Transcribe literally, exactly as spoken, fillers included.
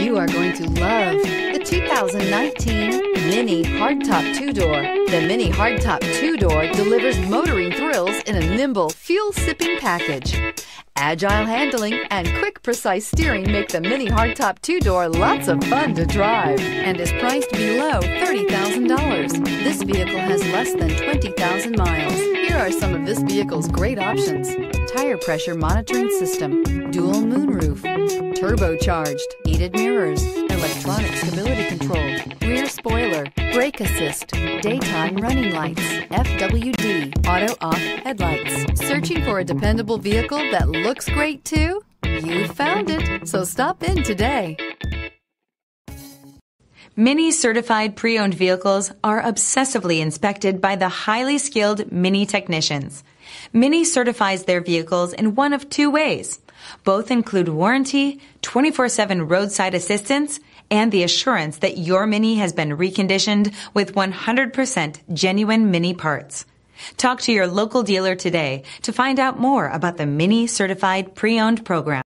You are going to love the two thousand nineteen Mini Hardtop two-door. The Mini Hardtop two-door delivers motoring thrills in a nimble, fuel-sipping package. Agile handling and quick, precise steering make the Mini Hardtop two-door lots of fun to drive and is priced below thirty thousand dollars. This vehicle has less than twenty thousand miles. Here are some of this vehicle's great options: tire pressure monitoring system, dual moonroof, turbocharged, heated mirrors, electronic stability control, rear spoiler, brake assist, daytime running lights, F W D, auto-off headlights. Searching for a dependable vehicle that looks great too? You found it, so stop in today. Mini certified pre-owned vehicles are obsessively inspected by the highly skilled Mini technicians. Mini certifies their vehicles in one of two ways. Both include warranty, twenty-four seven roadside assistance, and the assurance that your Mini has been reconditioned with one hundred percent genuine Mini parts. Talk to your local dealer today to find out more about the Mini Certified Pre-Owned program.